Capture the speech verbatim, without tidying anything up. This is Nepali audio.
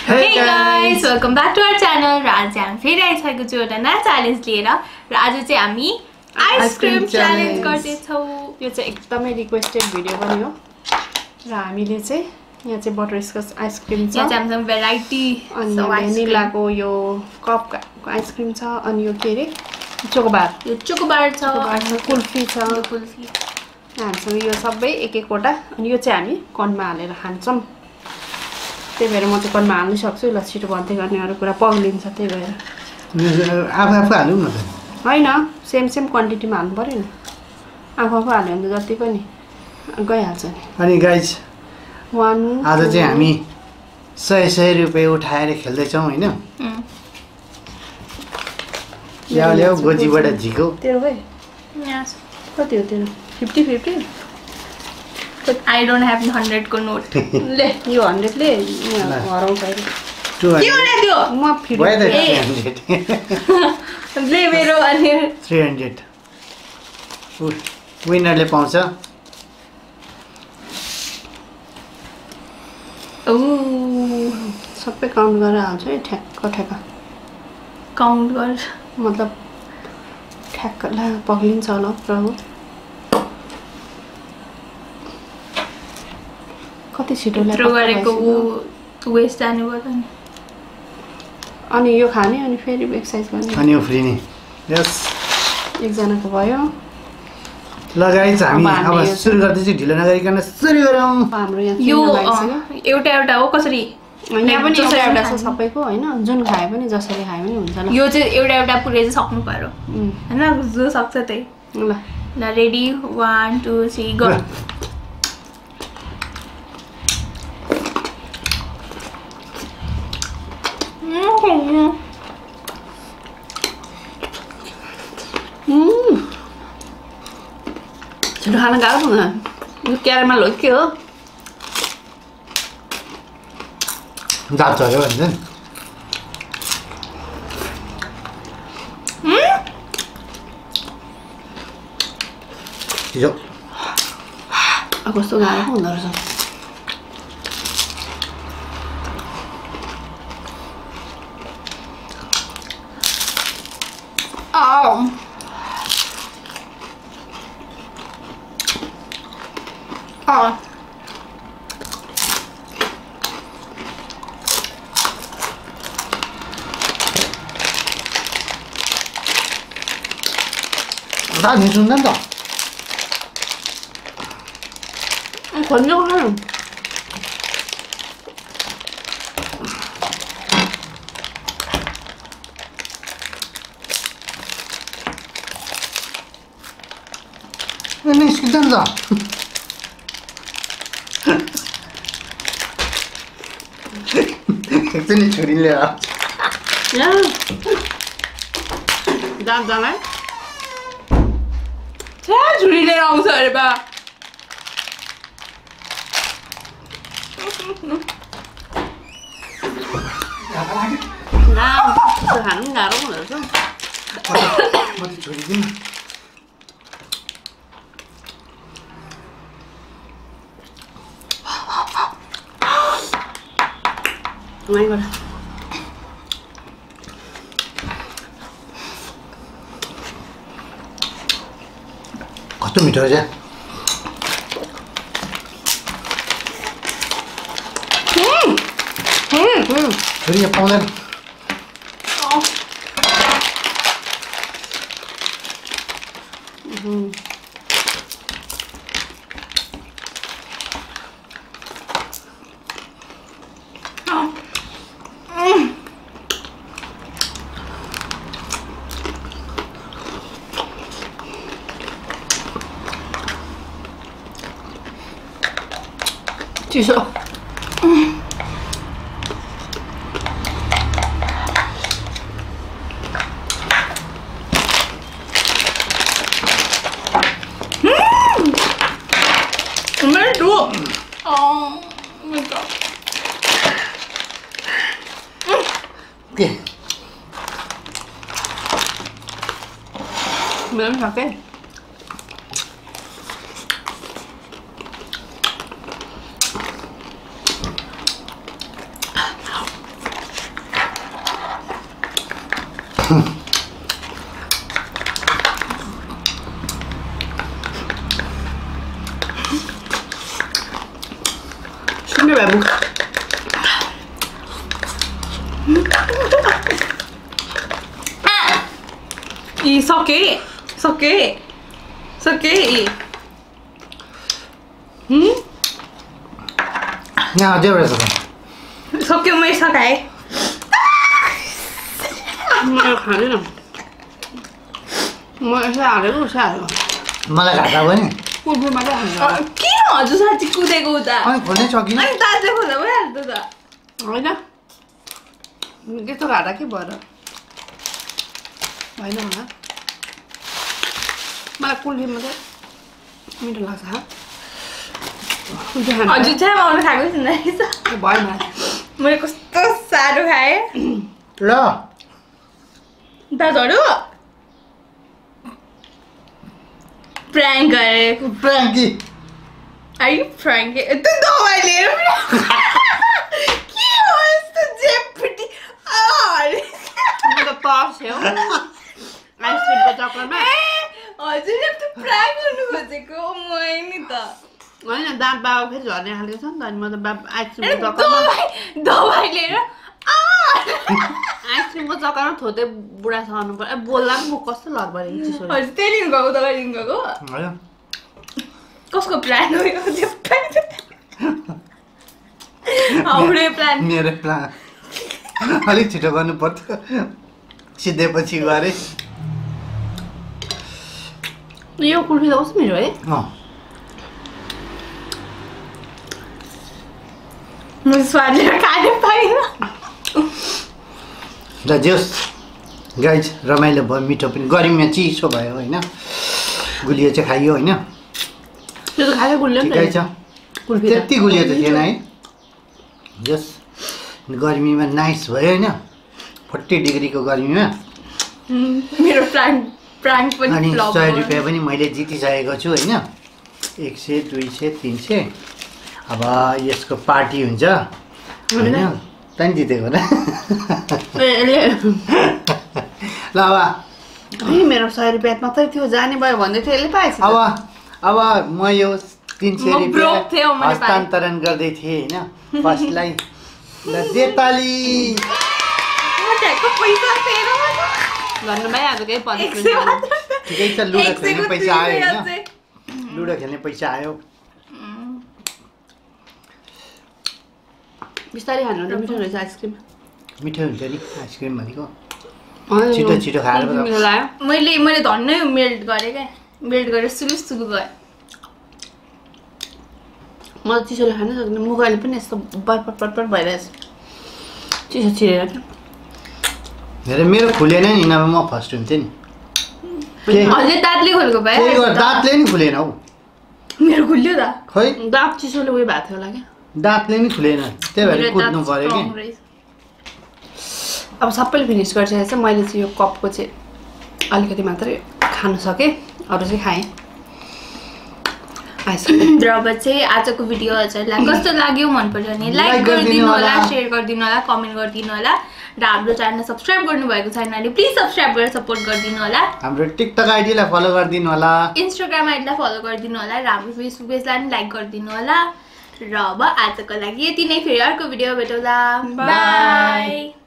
Hey guys, welcome back to our channel. आज हामी फेरि आइसकेको छु एउटा नयाँ च्यालेन्ज लिएर र आज चाहिँ हामी आइसक्रिम च्यालेन्ज गर्दैछौँ। यो चाहिँ एकदमै रिक्वेस्टेड भिडियो पनि हो र हामीले चाहिँ यहाँ चाहिँ बटरस्कच आइसक्रिम छ, यहाँ चाहिँ हामीसँग भेराइटी अनि भ्यानिलाको यो कपको आइसक्रिम छ, अनि यो के रे चोकोबार, यो चोकोबार छ, कुल्फी छ, कुल्फी हामीसँग यो सबै एक एकवटा, अनि यो चाहिँ हामी कनमा हालेर खान्छौँ। त्यही भएर म चाहिँ कनमा हाल्नै सक्छु। ल छिटो भन्दै गर्ने, अरू कुरा पग्लिन्छ, त्यही भएर आफू आफू हाल्नु न त होइन, सेम सेम क्वान्टिटीमा हाल्नु पऱ्यो नि। आफू आफू हाल्यो भने त जति पनि गइहाल्छ नि। अनि गाइज वान आज चाहिँ हामी सय सय रुपियाँ उठाएर खेल्दैछौँ होइन। ल्याउ ल्याउ गोजीबाट झिको तेरो भाइ कति हो तेरो? Fifty fifty I don't have hundred को नोट। ले यो हन्ड्रेडले हराउँछ अहिले। के भने त्यो? म फिफ्टी ले मेरो अनि थ्री हन्ड्रेड विनरले पाउँछ। ओह सबै काउन्ट गरेर हाल्छ है, ठ्याक्क ठ्याक्क काउन्ट गर, मतलब ठ्याक्क ला पग्लिन्छ होला प्रभु। कति छिटो यत्रो गरेको वेस्ट जानु पर्यो नि। अनि यो खाने अनि फेरि एक्सर्साइज गर्ने, अनि उफ्रिने। यस एकजनाको भयो। ल गाइज हामी अब सुरु गर्दैछौँ, ढिलो नगरिकन सुरु गरौँ। हाम्रो यहाँ यो एउटा एउटा हो कसरी? यहाँ पनि एउटा एउटा छ सबैको होइन, जुन खाए पनि जसरी खाए पनि हुन्छ। ल यो चाहिँ एउटा एउटा पुरै चाहिँ सक्नु पर्यो होइन, जो सक्छ त्यही। ल ल ready, one two three go. छिटो खान गाह्रो हुँदैन। यो क्यारामेल हो के हो? दाब चल्यो भन्छ नि। कस्तो गाह्रो पो हुँदो रहेछ। 나 니 죽는다. 건조가 하는. 니 죽는다. 백선이 줄일래. 야. 짠짠해? 자 줄이래 아무서 해봐. 나 그 하는 가로 그래서. 어디 줄이긴. 많이 걸어. 겉도 미쳐야지. 음! 음! 음! 줄이게 뽕내. 어. 음. 취소. 음. 정말 좋아. 어, 맞아. 오케이. 면 작게. सुन्ने बाबु ई सके सके सके ई हम यहाँ अझै एउटा छ सक्यो मैले सकाएँ म खाँदैन म यसो हालेको उसो हालेको मलाई घाटा भयो नि कुकुर मात्रै खान्छ किन हजुर साँच्ची कुदेको उता अनि खोल्नै सकिन अनि ताजा खोल्दा भइहाल्छ त होइन त्यस्तो घाटा के भएर होइन होला मलाई कुल्फी मात्रै मिठो लाग्छ हजुर चाहिँ आउनु खाएको छैन रहेछ भयो मैले कस्तो साह्रो खाएँ ल दाजुहरू प्राङ्क गरेको फ्र्याङ्की आई फ्राङ्क त्यो दबाई लिएर के हो यस्तो जेपटी म त तर्स्यो आइसक्रिमको चक्करमा हजुरले त प्राङ्क गर्नु खोजेको मै नि त होइन दाँत बाबा फेरि झर्ने खालको छ नि त अनि म त बाबा आइसक्रिमको चक्करमा दबाई दबाई लिएर आइसक्रिमको चक्करमा थोते बुढा सहनु पर्यो बोल्दा पनि म कस्तो लडबडी चिसो हजुर त्यही दिन गएको दबाई दिन गएको होइन कसको प्लान हो यो हाउडे प्लान मेरो प्लान अलिक छिटो गर्नु पर्थ्यो सिधैपछि गरे यो कुल्फी त कस्तो मिठो है अँ म स्वादले खानु पाइनँ र जोस् गाइज रमाइलो भयो मिठो पनि गर्मीमा चिसो भयो होइन गुलियो चाहिँ खाइयो होइन त्यो त खायो गुलियो नि ठिकै छ कुल्फी त्यति गुलियो त थिएन है जोस् गर्मीमा नाइस भयो होइन फोर्टी डिग्रीको गर्मीमा मेरो प्लान प्राङ्क पनि अनि फ्लप सय रुपियाँ पनि मैले जितिसकेको छु होइन एक सय दुई सय तिन सय अब यसको पार्टी हुन्छ होइन त्यहाँदेखि जितेको र ल अब मेरो सय रुपियाँ मात्रै थियो जाने भयो भन्दै थियो यसले पाएछ अब अब म यो तिन सय म broke थिएँ, रुपियाँ मैले पाएँ। हस्तान्तरण गर्दै थिएँ होइन फर्स्टलाई ल देताली पैसा तेरो भन्नु भइहाल्यो केही एक सय पन्ध्र मात्र ठिकै छ लुडो एक सयको खेल्ने पैसा आयो दुई सय होइन चाहिँ। लुडो खेल्ने पैसा आयो बिस्तारै खानु भने मिठो रहेछ आइसक्रिम मिठो हुन्छ नि आइसक्रिम भनेको होइन, छिटो यो छिटो खाएर कुल्फी पो मिठो लाग्यो मैले मैले धन्नै मेल्ट गरेँ क्या मेल्ट गरेर सुलु सुलु गएँ म त चिसोले खानै सक्दिनँ मुख अहिले पनि यस्तो बरपट पटपट भइरहेछ चिसो छिरेर क्या हेर मेरो खुलेन नि नभए म फर्स्ट हुन्थेँ नि के हजुर दाँतले खोलेको भए के गर्- दाँतले नि खुलेन हौ मेरो खुल्यो त खै दाँत चिसोले उयो भएको थियो होला क्या दाँतले नि खुलेन त्यही भएर मेरो कुद्नु दाँत पऱ्यो strong कि रहेछ। अब सबैले फिनिस गरिसकेको छ मैले चाहिँ यो कपको चाहिँ अलिकति मात्रै खानु सकेँ अरू चाहिँ खाएँ आइसक्रिम र अब चाहिँ आजको भिडियो हजुरलाई कस्तो लाग्यो मन पर्यो भने Like लाइक गरिदिनु गरिदिनु होला होला। सेयर गरिदिनु होला कमेन्ट गरिदिनु होला र हाम्रो च्यानल सब्सक्राइब गर्नुभएको छैन भने प्लिज सब्सक्राइब गरेर सपोर्ट गरिदिनु होला हाम्रो टिकटक आइडीलाई फलो गरिदिनु होला इन्स्टाग्राम आइडीलाई फलो गरिदिनु होला र हाम्रो फेसबुक पेजलाई पनि लाइक गरिदिनु होला र अब आजको लागि यति नै फेरि अर्को भिडियो भेटौँला बाई